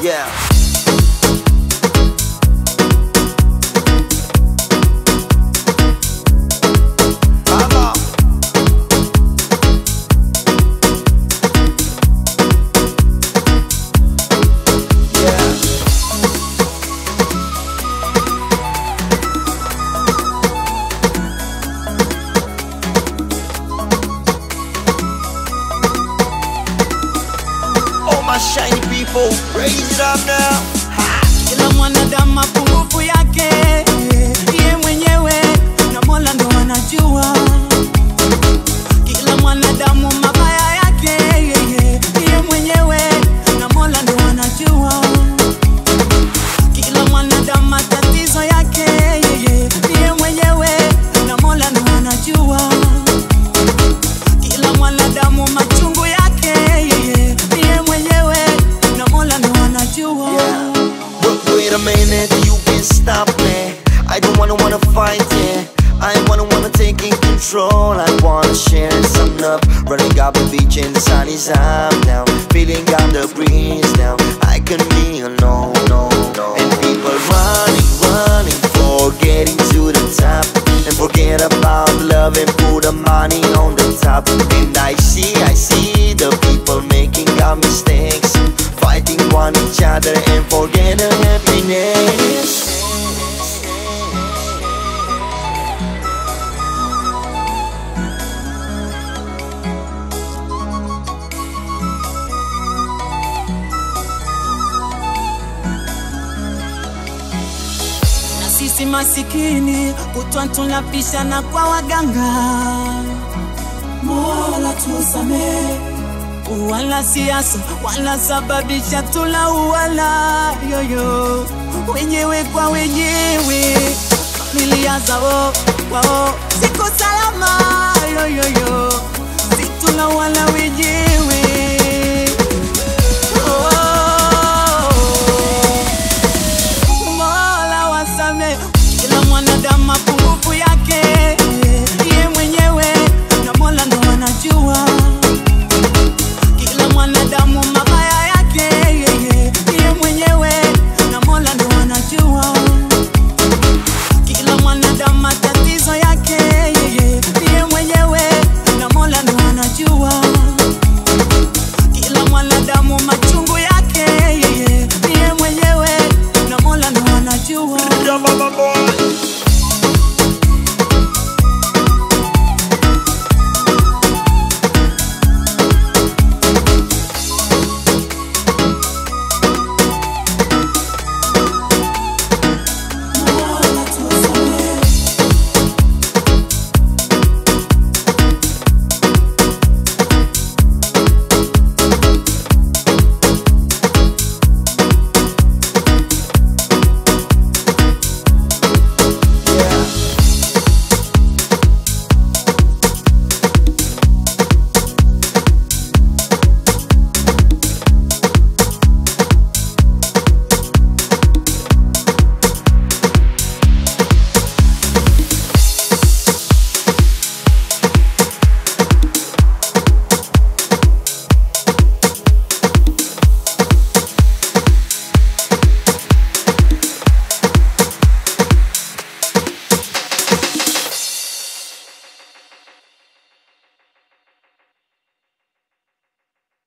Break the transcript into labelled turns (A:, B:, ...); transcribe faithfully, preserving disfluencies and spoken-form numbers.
A: Yeah.
B: Shiny people, raise it up now.
C: Kila mwanadamu mapungufu yake, yeye mwenyewe na Mola ndo anajua. Kila mwanadamu mabaya yake, yeye mwenyewe na Mola ndo anajua. Kila mwanadamu matatizo yake, yeye mwenyewe na Mola ndo anajua. Kila mwanadamu machungu yake, yeye mwenyewe na Mola ndo anajua.
B: Yeah. But wait a minute, you can stop me. I don't wanna wanna fight it. I wanna wanna take in control. I wanna share some love. Running up the beach and the sun is up now. Feeling I'm the breeze now. I can be alone, no, no. And people running, running, forgetting to the top. And forget about love and put the money on the top. And I see, I see the people making our mistakes, fighting one each other and forget the happiness.
C: Sisi masikini kutwa tunapishana kwa waganga. Mola tusamehe. Wala siasa wala sababisha tula uwala yoyo. Wenyewe kwa wenyewe, familia zao wao siko salama yoyoyo. Situla wala wenyewe.